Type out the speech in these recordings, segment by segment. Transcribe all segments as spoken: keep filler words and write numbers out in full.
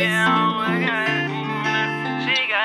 be at home, I got it. She got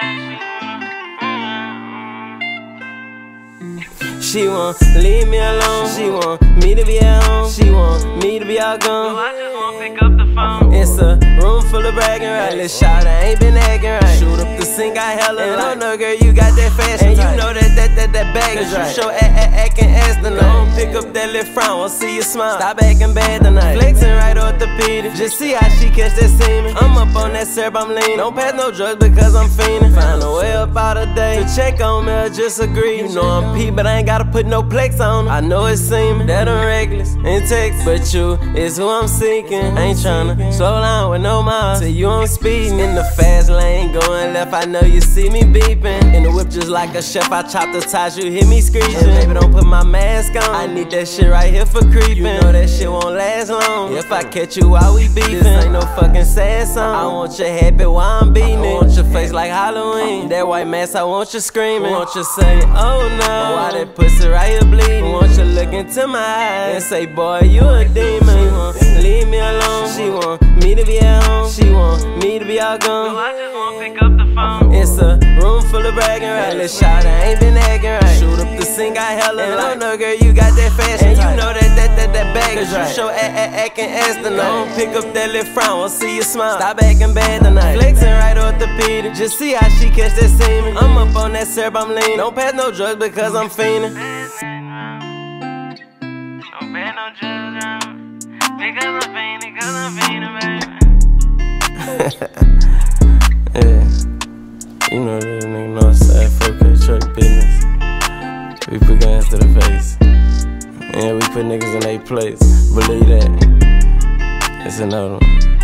it. She won't leave me alone. She want me to be at home. She want me to be out gone. So I just wanna pick up the phone. It's a room full of bragging rights. Little shot, I ain't been acting right. Shoot up the sink, I hella and I know, girl, you got that fashion. And you know that that that that bag is right. You show act act acting ass tonight. Don't pick up that little frown, I'll see you smile. Stop acting bad tonight. Flexing right orthopedic. Just see how she catch that semen. I'm up on that syrup, I'm leaning. Don't pass no drugs because I'm fiending. Find a way up out of day to check on me or just agree. You know I'm P, but I ain't gotta put no plex on. I know it's seeming that I'm reckless in text, but you is who I'm seeking. I ain't tryna slow down with no miles. Till you I'm speeding in the fast lane, going left. I know you see me beeping. In the whip just like a chef, I chop the ties, you hear me screeching. And baby, don't put my mask on. I need that shit right here for creeping. You know that shit won't last long. If I catch you while we beefing, this ain't no fucking sad song. I want your habit while I'm beating it. I want your face like Halloween. That white mask, I want you screaming. I want you say, oh no, why that pussy right here bleeding? I want you look into my eyes and say, boy, you a demon. She want leave me alone. She want me to be at home. She want me to be out gone. So I just wanna pick up the phone. It's a room full of bragging rights. Little shot, I ain't been acting right. Shoot up the sink, I hella and I know, girl, you got that fashion. And you know that that that that bag is right. You show act act acting ass tonight. Don't pick up that little frown, I'll see you smile. Stop acting bad tonight. Flexing right orthopedic. Just see how she catch that semen. I'm up on that syrup, I'm leaning. Don't pass no drugs because I'm fiending. Don't pass no drugs around. Because I'm fiending, cause I'm fiending, baby. Yeah, you know that nigga Northside four K truck business. We put guns to the face. Yeah, we put niggas in their place. Believe that. It's another one.